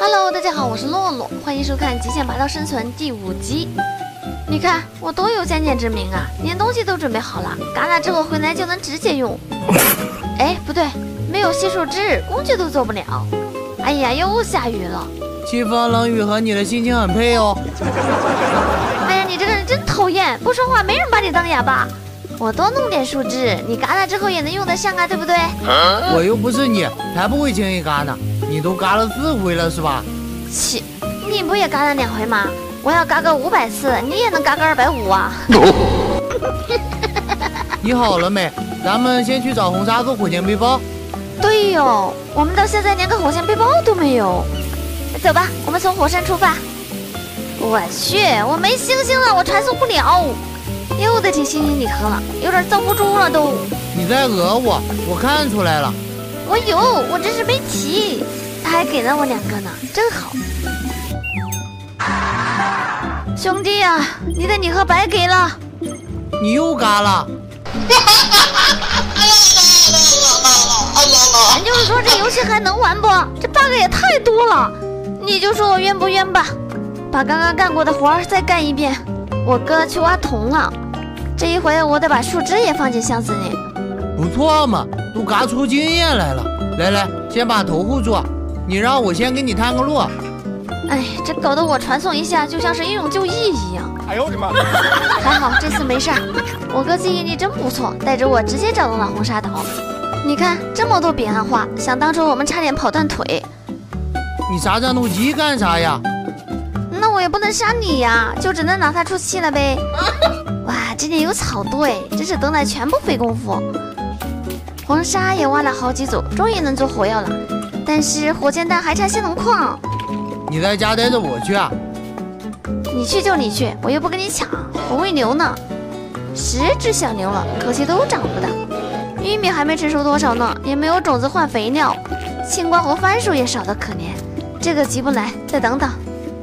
Hello， 大家好，我是洛洛，欢迎收看《极限拔刀生存》第5集。你看我多有先见之明啊，连东西都准备好了，嘎达之后回来就能直接用。哎，不对，没有稀树枝，工具都做不了。哎呀，又下雨了。 凄风冷雨和你的心情很配哦。 哎呀，你这个人真讨厌，不说话没人把你当哑巴。我多弄点树枝，你嘎达之后也能用得上啊，对不对？ 我又不是你，才不会轻易嘎呢。你都嘎了4回了是吧？ 切，你不也嘎了2回吗？我要嘎个500次，你也能嘎个250啊。 你好了没？咱们先去找红沙做火箭背包。 对哟，我们到现在连个火箭背包都没有。走吧，我们从火山出发。我去，我没星星了，我传送不了。又得提星星礼盒了，有点遭不住了都。 你在讹我，我看出来了。 我有，我只是没提。他还给了我2个呢，真好。兄弟啊，你的礼盒白给了。 你又嘎了。 咱就是说这游戏还能玩不？这 bug 也太多了。你就说我冤不冤吧？把刚刚干过的活儿再干一遍。我哥去挖铜了，这一回我得把树枝也放进箱子里。 不错嘛，都嘎出经验来了。来，先把头护住，你让我先给你探个路。 哎，这搞得我传送一下就像是英勇就义一样。 哎呦我的妈！ 还好这次没事儿，我哥记忆力真不错，带着我直接找到了红沙岛。你看这么多彼岸花，想当初我们差点跑断腿。 你杀战斗机干啥呀？ 那我也不能杀你呀，就只能拿它出气了呗。哇，这里有草堆，真是等待全部费功夫。红沙也挖了好几组，终于能做火药了，但是火箭弹还差系统矿。 你在家待着，我去啊。 你去就你去，我又不跟你抢，我喂牛呢。10只小牛了，可惜都长不大。玉米还没成熟多少呢，也没有种子换肥料。青瓜和番薯也少得可怜，这个急不来，再等等。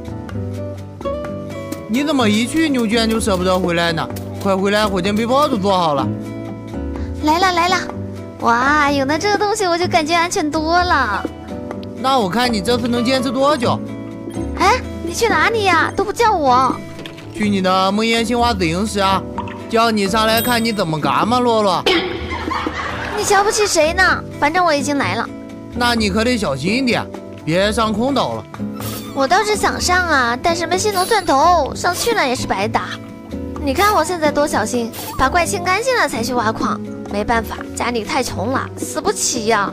你怎么一去牛圈就舍不得回来呢？快回来，火箭背包都做好了。 来了！哇，有了这个东西我就感觉安全多了。 那我看你这次能坚持多久？ 哎，你去哪里呀？都不叫我。 去你的梦魇青蛙紫萤石啊！叫你上来看你怎么嘎嘛，洛洛。 你瞧不起谁呢？反正我已经来了。 那你可得小心一点，别上空岛了。 我倒是想上啊，但是没系统钻头，上去了也是白打。你看我现在多小心，把怪清干净了才去挖矿。没办法，家里太穷了，死不起呀。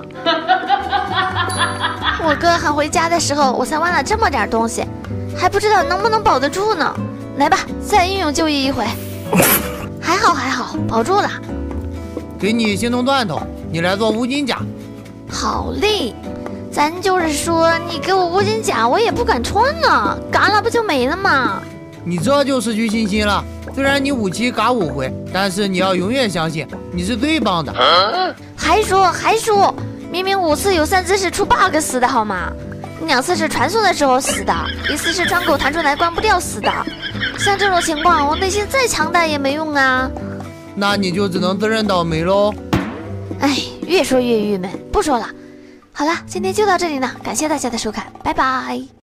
我哥喊回家的时候，我才挖了这么点东西，还不知道能不能保得住呢。来吧，再英勇就义一回。还好，保住了。 给你行动钻头，你来做乌金甲。 好嘞，咱就是说，你给我乌金甲，我也不敢穿呢，嘎了不就没了吗？ 你这就失去信心了。虽然你武器嘎5回，但是你要永远相信你是最棒的。 还说，明明5次有3次是出 bug 死的好吗？2次是传送的时候死的，1次是窗口弹出来关不掉死的。像这种情况，我内心再强大也没用啊。 那你就只能自认倒霉喽。 哎，越说越郁闷，不说了。好了，今天就到这里了，感谢大家的收看，拜拜。